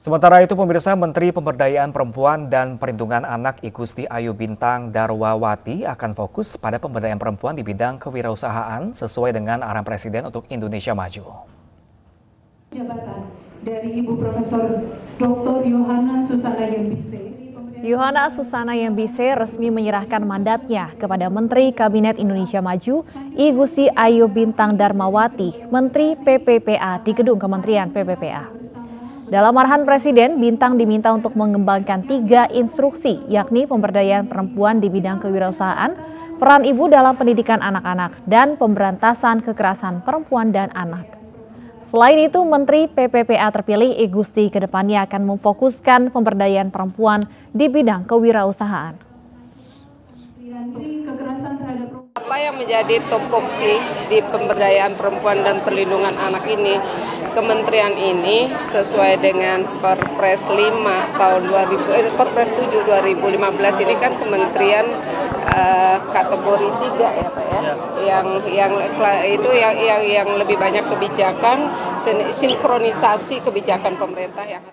Sementara itu, pemirsa, Menteri Pemberdayaan Perempuan dan Perlindungan Anak Igusti Ayu Bintang Darmawati akan fokus pada pemberdayaan perempuan di bidang kewirausahaan sesuai dengan arahan Presiden untuk Indonesia Maju. Jabatan dari Ibu Profesor Dr. Yohana Susana Yembise. Yohana Susana Yembise resmi menyerahkan mandatnya kepada Menteri Kabinet Indonesia Maju, Igusti Ayu Bintang Darmawati, Menteri PPPA di Gedung Kementerian PPPA. Dalam arahan Presiden, Bintang diminta untuk mengembangkan 3 instruksi, yakni pemberdayaan perempuan di bidang kewirausahaan, peran ibu dalam pendidikan anak-anak, dan pemberantasan kekerasan perempuan dan anak. Selain itu, Menteri PPPA terpilih Igusti kedepannya akan memfokuskan pemberdayaan perempuan di bidang kewirausahaan. Apa yang menjadi tupoksi di pemberdayaan perempuan dan perlindungan anak ini? Kementerian ini sesuai dengan Perpres 5 tahun 2000, Perpres 7 2015 ini kan kementerian kategori 3 ya Pak ya. Yang lebih banyak kebijakan, sinkronisasi kebijakan pemerintah yang